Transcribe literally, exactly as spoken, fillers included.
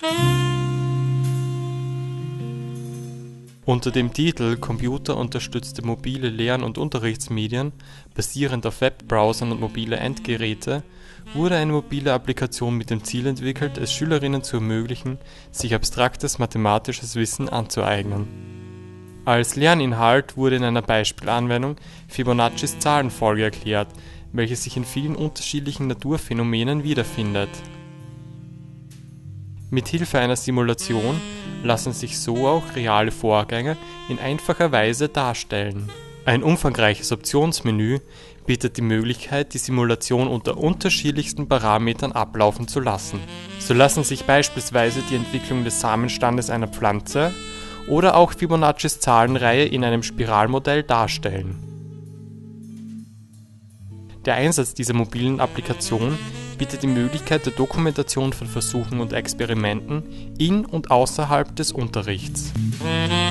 Unter dem Titel Computerunterstützte mobile Lern- und Unterrichtsmedien basierend auf Webbrowsern und mobile Endgeräte wurde eine mobile Applikation mit dem Ziel entwickelt, es Schülerinnen zu ermöglichen, sich abstraktes mathematisches Wissen anzueignen. Als Lerninhalt wurde in einer Beispielanwendung Fibonaccis Zahlenfolge erklärt, welche sich in vielen unterschiedlichen Naturphänomenen wiederfindet. Mithilfe einer Simulation lassen sich so auch reale Vorgänge in einfacher Weise darstellen. Ein umfangreiches Optionsmenü bietet die Möglichkeit, die Simulation unter unterschiedlichsten Parametern ablaufen zu lassen. So lassen sich beispielsweise die Entwicklung des Samenstandes einer Pflanze oder auch Fibonaccis Zahlenreihe in einem Spiralmodell darstellen. Der Einsatz dieser mobilen Applikation bietet die Möglichkeit der Dokumentation von Versuchen und Experimenten in und außerhalb des Unterrichts.